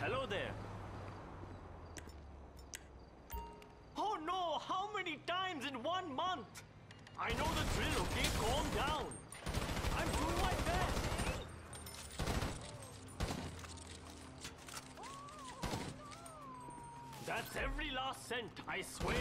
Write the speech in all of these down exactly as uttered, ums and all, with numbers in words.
Hello there. Oh no, how many times in one month? I know the drill, okay? Calm down. I'm doing my best. That's every last cent, I swear.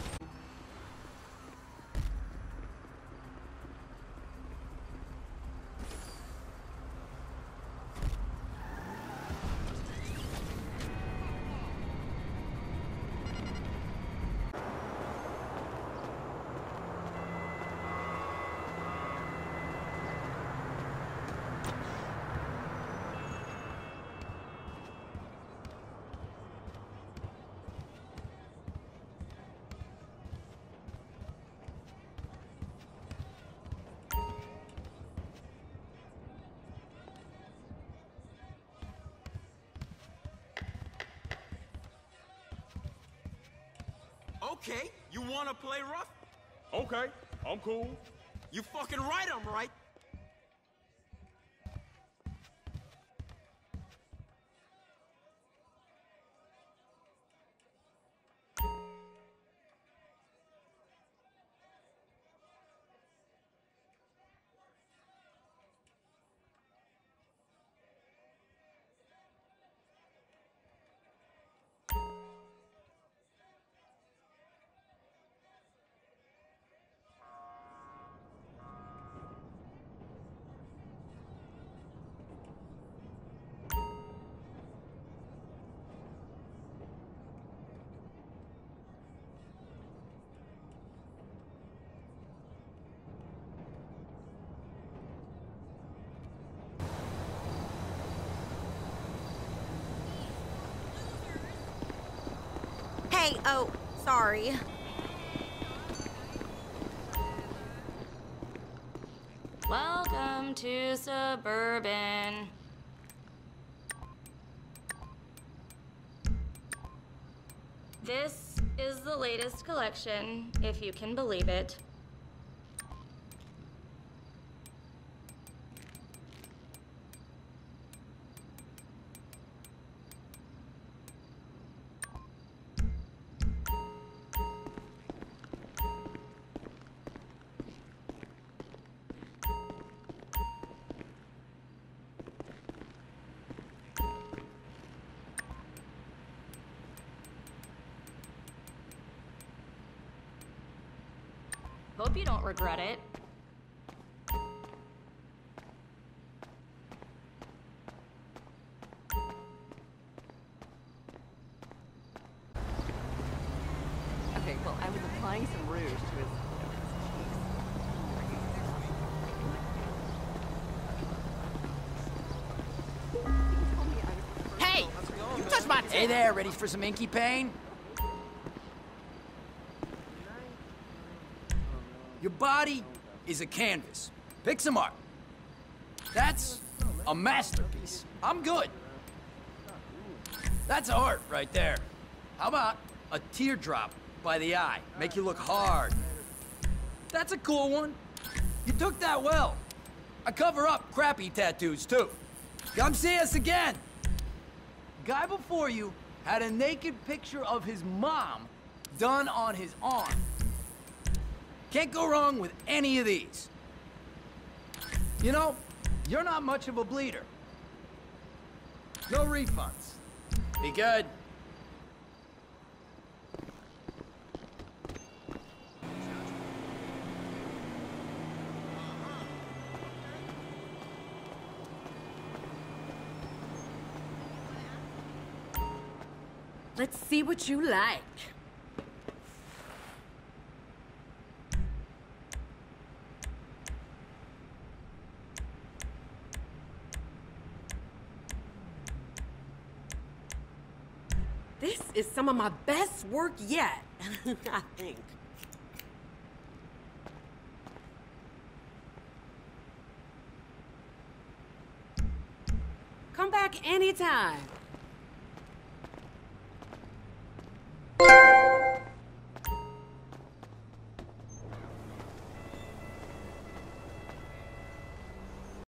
Okay, you wanna play rough? Okay, I'm cool. You fucking right, I'm right. Hey, oh, sorry. Welcome to Suburban. This is the latest collection, if you can believe it. Hope you don't regret it. Okay, well, I was applying some rouge to his... Hey! You touched my... Hey there, ready for some inky pain? Your body is a canvas. Pick some art. That's a masterpiece. I'm good. That's art right there. How about a teardrop by the eye? Make you look hard. That's a cool one. You took that well. I cover up crappy tattoos, too. Come see us again. Guy before you had a naked picture of his mom done on his arm. Can't go wrong with any of these. You know, you're not much of a bleeder. No refunds. Be good. Let's see what you like. This is some of my best work yet, I think. Come back anytime.